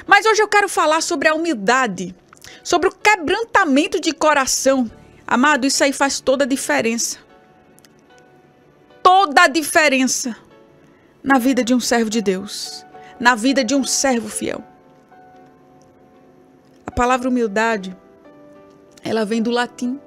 Mas hoje eu quero falar sobre a humildade, sobre o quebrantamento de coração. Amado, isso aí faz toda a diferença. Toda a diferença na vida de um servo de Deus, na vida de um servo fiel. A palavra humildade, ela vem do latim.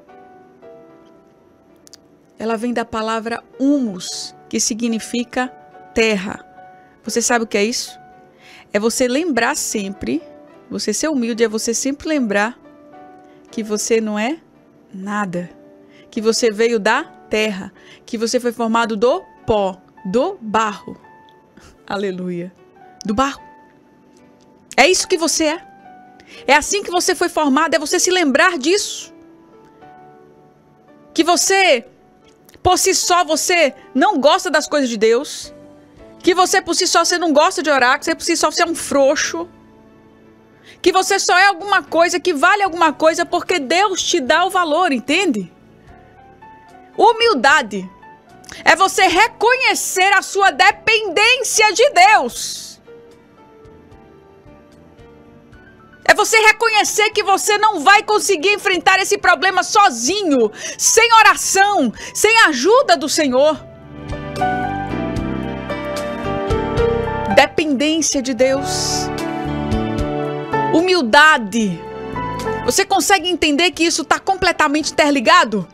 Ela vem da palavra humus, que significa terra. Você sabe o que é isso? É você lembrar sempre, você ser humilde é você sempre lembrar que você não é nada, que você veio da terra, que você foi formado do pó, do barro. Aleluia. Do barro. É isso que você é. É assim que você foi formado, é você se lembrar disso. Que você, por si só, você não gosta das coisas de Deus. Que você, por si só, você não gosta de orar. Que você, por si só, você é um frouxo. Que você só é alguma coisa, que vale alguma coisa porque Deus te dá o valor, entende? Humildade é você reconhecer a sua dependência de Deus. É você reconhecer que você não vai conseguir enfrentar esse problema sozinho, sem oração, sem a ajuda do Senhor. Dependência de Deus. Humildade. Você consegue entender que isso está completamente interligado?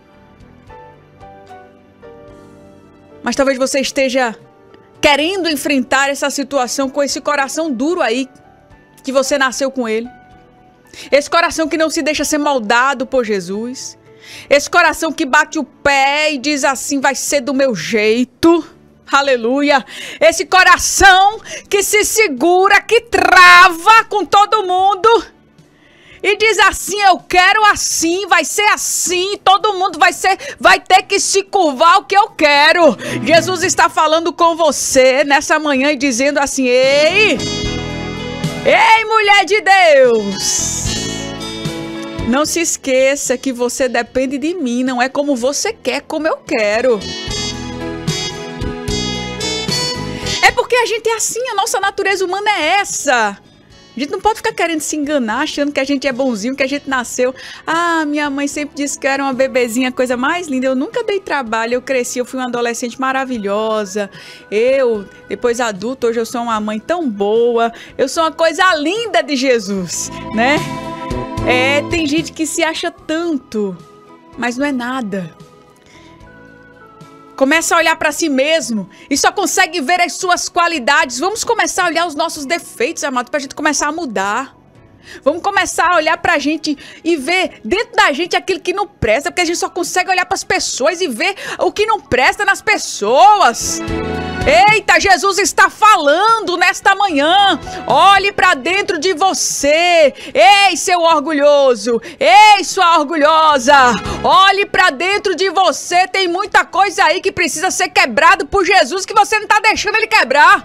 Mas talvez você esteja querendo enfrentar essa situação com esse coração duro aí, que você nasceu com ele. Esse coração que não se deixa ser moldado por Jesus. Esse coração que bate o pé e diz assim, vai ser do meu jeito. Aleluia. Esse coração que se segura, que trava com todo mundo. E diz assim, eu quero assim, vai ser assim, todo mundo vai ter que se curvar ao que eu quero. Jesus está falando com você nessa manhã e dizendo assim, ei, mulher de Deus, não se esqueça que você depende de mim, não é como você quer, como eu quero. É porque a gente é assim, a nossa natureza humana é essa. A gente não pode ficar querendo se enganar, achando que a gente é bonzinho, que a gente nasceu. Ah, minha mãe sempre disse que eu era uma bebezinha, coisa mais linda. Eu nunca dei trabalho, eu cresci, eu fui uma adolescente maravilhosa. Depois adulta, hoje eu sou uma mãe tão boa. Eu sou uma coisa linda de Jesus, né? Tem gente que se acha tanto, mas não é nada. Começa a olhar para si mesmo e só consegue ver as suas qualidades. Vamos começar a olhar os nossos defeitos, amado, para a gente começar a mudar. Vamos começar a olhar para a gente e ver dentro da gente aquilo que não presta, porque a gente só consegue olhar para as pessoas e ver o que não presta nas pessoas. Eita, Jesus está falando nesta manhã. Olhe para dentro de você. Ei, seu orgulhoso. Ei, sua orgulhosa. Olhe para dentro de você. Tem muita coisa aí que precisa ser quebrado por Jesus que você não está deixando ele quebrar.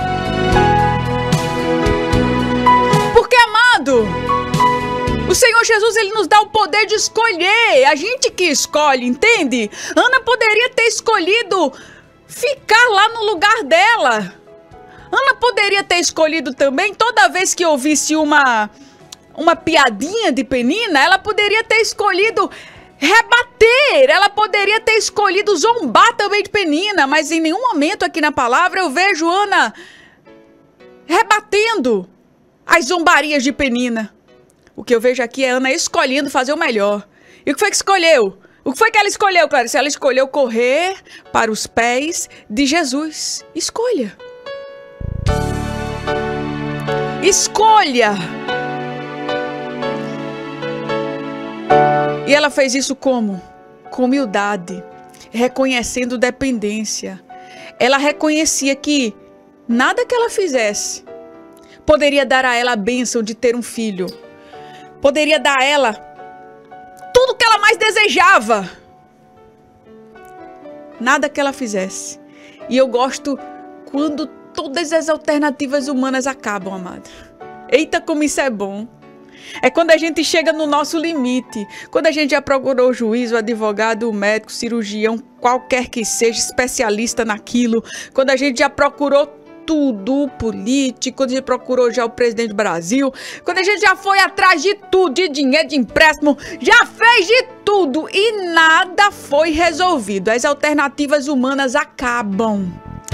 Porque, amado, o Senhor Jesus, ele nos dá o poder de escolher. A gente que escolhe, entende? Ana poderia ter escolhido ficar lá no lugar dela. Ana poderia ter escolhido também, toda vez que ouvisse uma piadinha de Penina, ela poderia ter escolhido rebater, ela poderia ter escolhido zombar também de Penina, mas em nenhum momento aqui na palavra eu vejo Ana rebatendo as zombarias de Penina. O que eu vejo aqui é Ana escolhendo fazer o melhor. E o que foi que escolheu? O que foi que ela escolheu, Clarice? Ela escolheu correr para os pés de Jesus. Escolha. Escolha. E ela fez isso como? Com humildade, reconhecendo dependência. Ela reconhecia que nada que ela fizesse poderia dar a ela a bênção de ter um filho. Poderia dar a ela tudo que ela mais desejava. Nada que ela fizesse. E eu gosto quando todas as alternativas humanas acabam, amado. Eita, como isso é bom. É quando a gente chega no nosso limite. Quando a gente já procurou o juiz, o advogado, o médico, o cirurgião, qualquer que seja especialista naquilo. Quando a gente já procurou tudo, o político, quando a gente procurou já o presidente do Brasil, quando a gente já foi atrás de tudo, de dinheiro, de empréstimo, já fez de tudo e nada foi resolvido. As alternativas humanas acabam.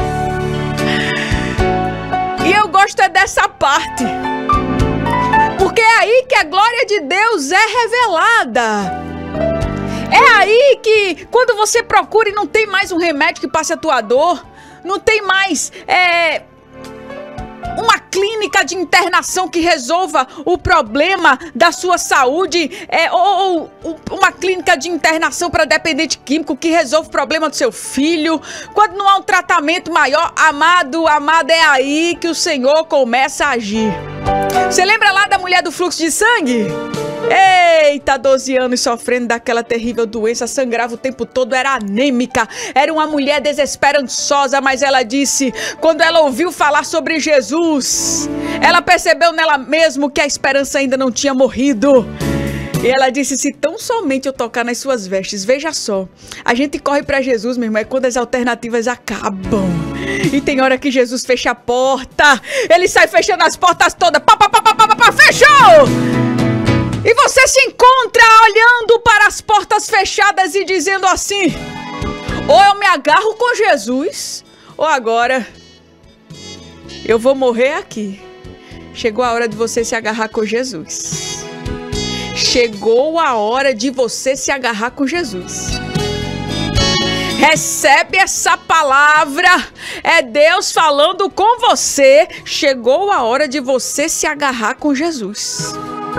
E eu gosto é dessa parte, porque é aí que a glória de Deus é revelada. É aí que quando você procura e não tem mais um remédio que passe a tua dor, não tem mais uma clínica de internação que resolva o problema da sua saúde, ou uma clínica de internação para dependente químico que resolva o problema do seu filho. Quando não há um tratamento maior, amada, é aí que o Senhor começa a agir. Você lembra lá da mulher do fluxo de sangue? Eita, 12 anos sofrendo daquela terrível doença, sangrava o tempo todo, era anêmica, era uma mulher desesperançosa, mas ela disse, quando ela ouviu falar sobre Jesus, ela percebeu nela mesma que a esperança ainda não tinha morrido. E ela disse, se tão somente eu tocar nas suas vestes, veja só, a gente corre pra Jesus, meu irmão, é quando as alternativas acabam. E tem hora que Jesus fecha a porta, ele sai fechando as portas todas, fechou! E você se encontra olhando para as portas fechadas e dizendo assim, ou eu me agarro com Jesus, ou agora eu vou morrer aqui. Chegou a hora de você se agarrar com Jesus. Chegou a hora de você se agarrar com Jesus. Recebe essa palavra, é Deus falando com você. Chegou a hora de você se agarrar com Jesus.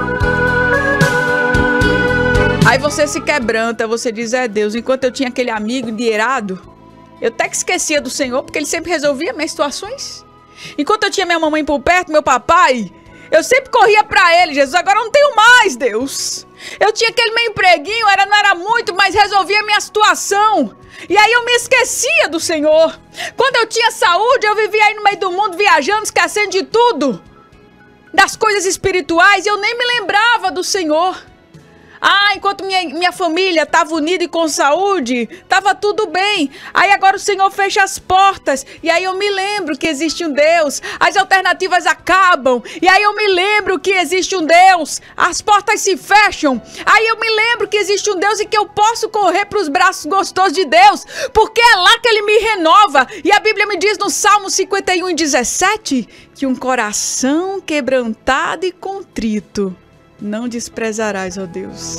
Aí você se quebranta, você diz, Deus, enquanto eu tinha aquele amigo endinheirado, eu até que esquecia do Senhor, porque Ele sempre resolvia minhas situações. Enquanto eu tinha minha mamãe por perto, meu papai, eu sempre corria pra Ele, Jesus, agora eu não tenho mais, Deus. Eu tinha aquele meu empreguinho, não era muito, mas resolvia a minha situação. E aí eu me esquecia do Senhor. Quando eu tinha saúde, eu vivia aí no meio do mundo, viajando, esquecendo de tudo, das coisas espirituais, e eu nem me lembrava do Senhor. Enquanto minha família estava unida e com saúde, estava tudo bem. Aí agora o Senhor fecha as portas. E aí eu me lembro que existe um Deus. As alternativas acabam. E aí eu me lembro que existe um Deus. As portas se fecham. Aí eu me lembro que existe um Deus e que eu posso correr para os braços gostosos de Deus. Porque é lá que Ele me renova. E a Bíblia me diz no Salmo 51:17 que um coração quebrantado e contrito não desprezarás, ó Deus.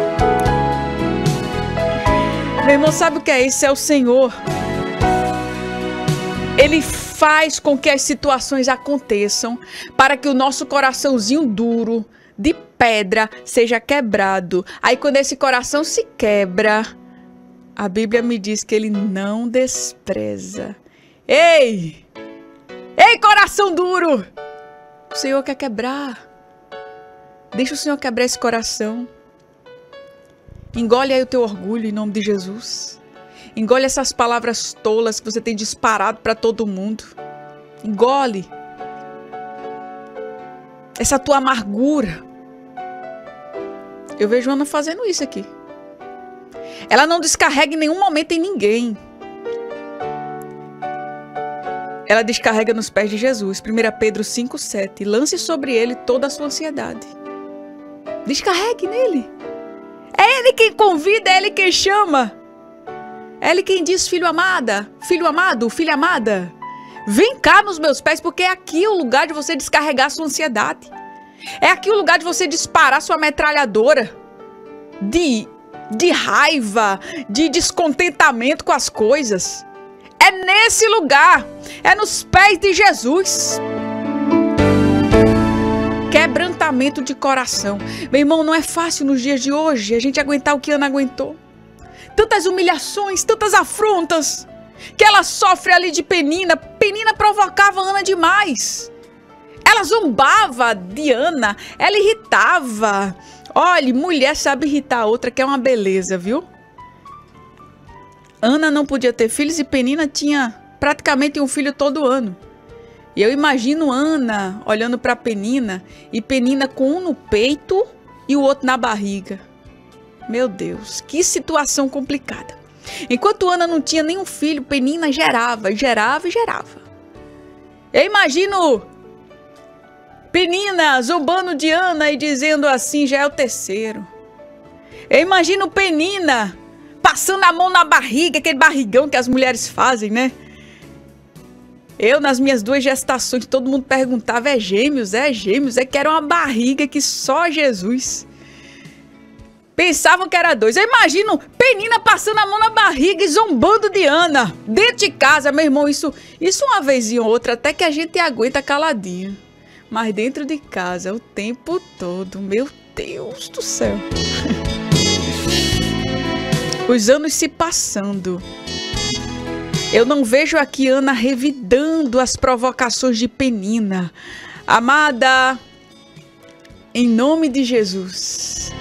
Meu irmão, sabe o que é isso? É o Senhor. Ele faz com que as situações aconteçam para que o nosso coraçãozinho duro, de pedra, seja quebrado. Aí quando esse coração se quebra, a Bíblia me diz que Ele não despreza. Ei, coração duro! O Senhor quer quebrar. Deixa o Senhor quebrar esse coração. Engole aí o teu orgulho em nome de Jesus. Engole essas palavras tolas que você tem disparado para todo mundo. Engole essa tua amargura. Eu vejo Ana fazendo isso aqui. Ela não descarrega em nenhum momento em ninguém. Ela descarrega nos pés de Jesus. 1 Pedro 5:7. Lance sobre Ele toda a sua ansiedade. Descarregue nele. É Ele quem convida, é Ele quem chama. É Ele quem diz, filho amada, filho amado, filha amada, vem cá nos meus pés, porque é aqui o lugar de você descarregar sua ansiedade. É aqui o lugar de você disparar sua metralhadora de raiva, de descontentamento com as coisas. É nesse lugar, é nos pés de Jesus. Quebrantamento de coração. Meu irmão, não é fácil nos dias de hoje a gente aguentar o que Ana aguentou. Tantas humilhações, tantas afrontas que ela sofre ali de Penina. Penina provocava Ana demais. Ela zombava de Ana, ela irritava. Olha, mulher sabe irritar a outra, que é uma beleza, viu? Ana não podia ter filhos e Penina tinha praticamente um filho todo ano. E eu imagino Ana olhando para Penina e Penina com um no peito e o outro na barriga. Meu Deus, que situação complicada. Enquanto Ana não tinha nenhum filho, Penina gerava. Eu imagino Penina zombando de Ana e dizendo assim, já é o terceiro. Eu imagino Penina passando a mão na barriga, aquele barrigão que as mulheres fazem, né? Eu, nas minhas 2 gestações, todo mundo perguntava, é gêmeos, é que era uma barriga que só Jesus. Pensavam que era 2. Eu imagino Penina passando a mão na barriga e zombando de Ana. Dentro de casa, meu irmão, isso uma vez ou outra, até que a gente aguenta caladinho. Mas dentro de casa, o tempo todo, meu Deus do céu. Os anos se passando. Eu não vejo aqui Ana revidando as provocações de Penina. Amada, em nome de Jesus,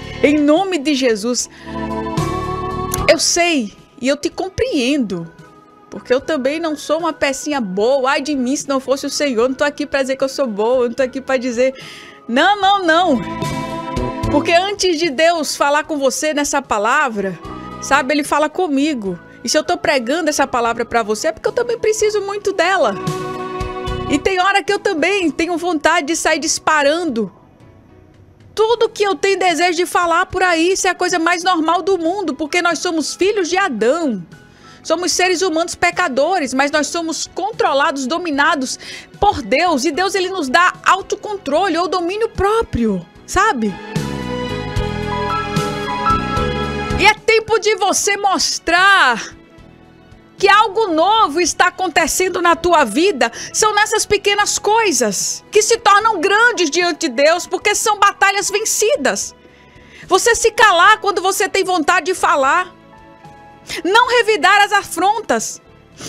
eu sei e eu te compreendo, porque eu também não sou uma pecinha boa. Ai de mim se não fosse o Senhor, não estou aqui para dizer que eu sou boa, eu não estou aqui para dizer... Não. Porque antes de Deus falar com você nessa palavra, sabe, Ele fala comigo. E se eu estou pregando essa palavra para você, é porque eu também preciso muito dela. E tem hora que eu também tenho vontade de sair disparando tudo que eu tenho desejo de falar por aí. Isso é a coisa mais normal do mundo, porque nós somos filhos de Adão. Somos seres humanos pecadores, mas nós somos controlados, dominados por Deus. E Deus, Ele nos dá autocontrole ou domínio próprio, sabe? E é tempo de você mostrar que algo novo está acontecendo na tua vida. São nessas pequenas coisas que se tornam grandes diante de Deus, porque são batalhas vencidas. Você se calar quando você tem vontade de falar. Não revidar as afrontas.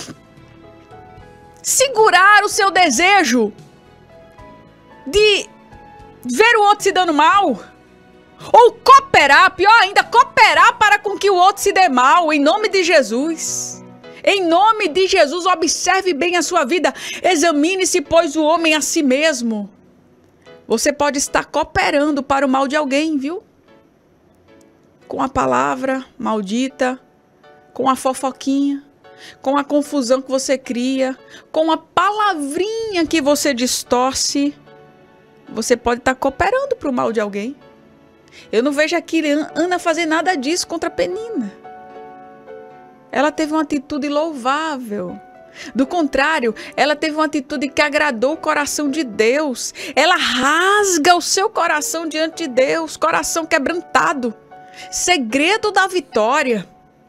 Segurar o seu desejo de ver o outro se dando mal. Ou cooperar, pior ainda, cooperar para com que o outro se dê mal, em nome de Jesus. Em nome de Jesus, observe bem a sua vida. Examine-se, pois, o homem a si mesmo. Você pode estar cooperando para o mal de alguém, viu? Com a palavra maldita, com a fofoquinha, com a confusão que você cria, com a palavrinha que você distorce. Você pode estar cooperando para o mal de alguém. Eu não vejo aqui Ana fazer nada disso contra Penina. Ela teve uma atitude louvável. Do contrário, ela teve uma atitude que agradou o coração de Deus. Ela rasga o seu coração diante de Deus, coração quebrantado. Segredo da vitória.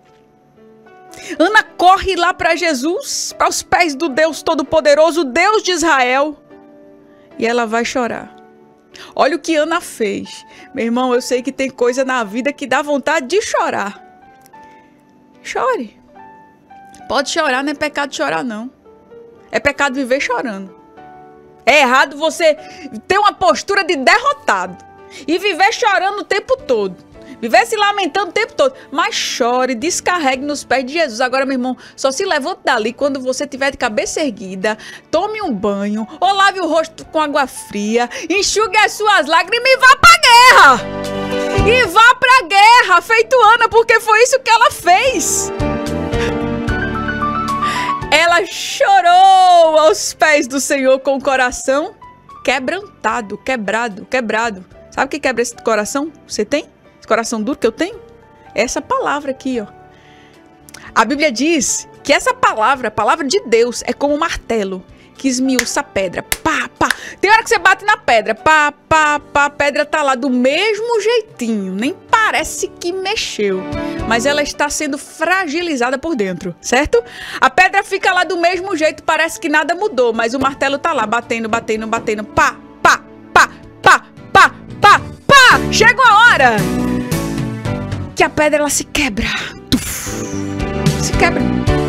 Ana corre lá para Jesus, para os pés do Deus Todo-Poderoso, Deus de Israel. E ela vai chorar. Olha o que Ana fez. Meu irmão, eu sei que tem coisa na vida que dá vontade de chorar. Chore. Pode chorar, não é pecado chorar, não. É pecado viver chorando. É errado você ter uma postura de derrotado e viver chorando o tempo todo. Viver se lamentando o tempo todo. Mas chore, descarregue nos pés de Jesus. Agora, meu irmão, só se levante dali quando você tiver de cabeça erguida. Tome um banho, ou lave o rosto com água fria, enxugue as suas lágrimas e vá pra guerra. E vá pra guerra, feito Ana, porque foi isso que ela fez. Ela chorou aos pés do Senhor com o coração quebrantado, quebrado. Sabe o que quebra esse coração? Você tem? Esse coração duro que eu tenho? Essa palavra aqui, ó. A Bíblia diz que essa palavra, a palavra de Deus, é como um martelo que esmiuça a pedra. Pá, pá. Tem hora que você bate na pedra. Pá, pá, pá. A pedra tá lá do mesmo jeitinho. Nem parece que mexeu. Mas ela está sendo fragilizada por dentro, certo? A pedra fica lá do mesmo jeito, parece que nada mudou. Mas o martelo tá lá, batendo. Pá, pá, pá, pá, pá, pá, pá. Chegou a hora que a pedra, ela se quebra. Se quebra.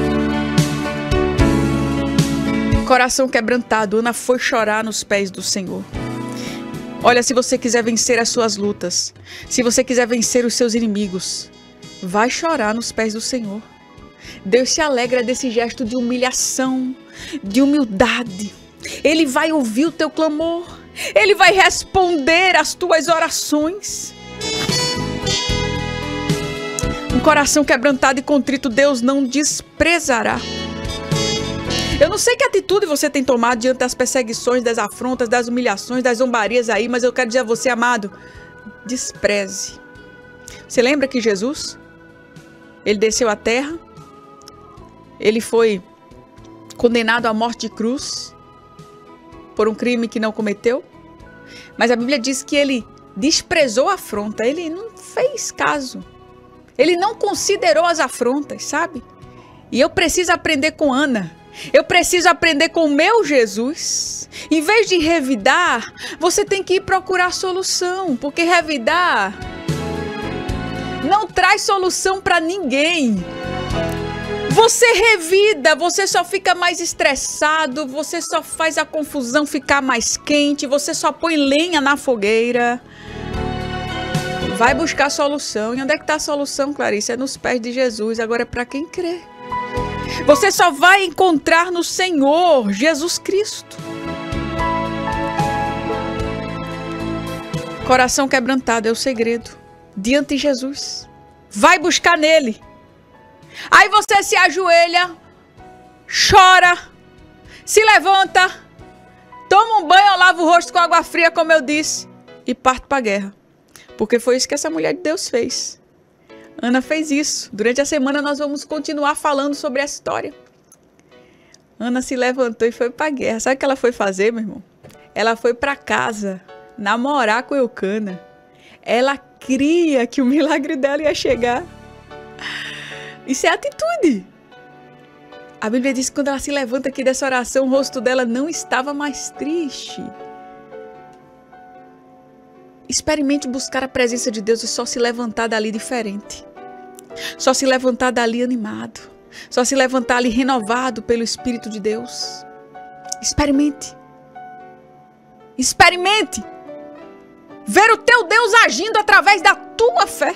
Coração quebrantado, Ana foi chorar nos pés do Senhor. Olha, se você quiser vencer as suas lutas, se você quiser vencer os seus inimigos, vai chorar nos pés do Senhor. Deus se alegra desse gesto de humilhação, de humildade. Ele vai ouvir o teu clamor. Ele vai responder às tuas orações. Um coração quebrantado e contrito Deus não desprezará. Eu não sei que atitude você tem tomado diante das perseguições, das afrontas, das humilhações, das zombarias aí, mas eu quero dizer a você, amado, despreze. Você lembra que Jesus, ele desceu à terra, ele foi condenado à morte de cruz por um crime que não cometeu, mas a Bíblia diz que ele desprezou a afronta, ele não fez caso, ele não considerou as afrontas, sabe? E eu preciso aprender com Ana, eu preciso aprender com o meu Jesus. Em vez de revidar, você tem que ir procurar solução, porque revidar não traz solução para ninguém. Você revida, você só fica mais estressado, você só faz a confusão ficar mais quente, você só põe lenha na fogueira. Vai buscar solução. E onde é que está a solução, Clarice? É nos pés de Jesus. Agora é para quem crê. Você só vai encontrar no Senhor Jesus Cristo. Coração quebrantado é o segredo. Diante de Jesus. Vai buscar nele. Aí você se ajoelha, chora, se levanta, toma um banho ou lava o rosto com água fria, como eu disse, e parte para a guerra. Porque foi isso que essa mulher de Deus fez. Ana fez isso. Durante a semana nós vamos continuar falando sobre essa história. Ana se levantou e foi para a guerra. Sabe o que ela foi fazer, meu irmão? Ela foi para casa namorar com Eucana. Ela cria que o milagre dela ia chegar. Isso é atitude. A Bíblia diz que quando ela se levanta aqui dessa oração, o rosto dela não estava mais triste. Experimente buscar a presença de Deus e só se levantar dali diferente. Só se levantar dali animado. Só se levantar ali renovado pelo Espírito de Deus. Experimente. Experimente. Ver o teu Deus agindo através da tua fé.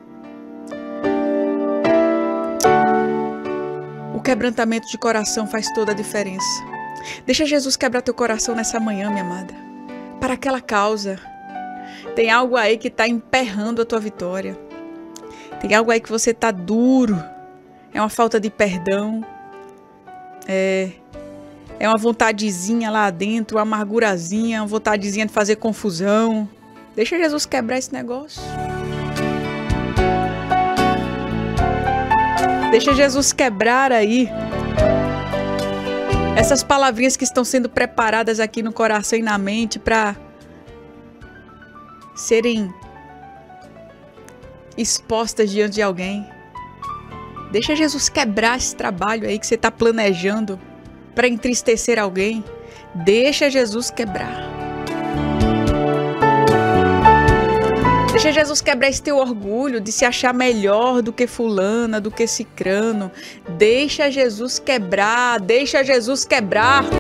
O quebrantamento de coração faz toda a diferença. Deixa Jesus quebrar teu coração nessa manhã, minha amada. Para aquela causa. Tem algo aí que está emperrando a tua vitória. Tem algo aí que você está duro. É uma falta de perdão. É uma vontadezinha lá dentro, uma amargurazinha, uma vontadezinha de fazer confusão. Deixa Jesus quebrar esse negócio. Deixa Jesus quebrar aí essas palavrinhas que estão sendo preparadas aqui no coração e na mente para serem expostas diante de alguém. Deixa Jesus quebrar esse trabalho aí que você está planejando para entristecer alguém. Deixa Jesus quebrar. Deixa Jesus quebrar esse teu orgulho de se achar melhor do que fulana, do que cicrano. Deixa Jesus quebrar, deixa Jesus quebrar.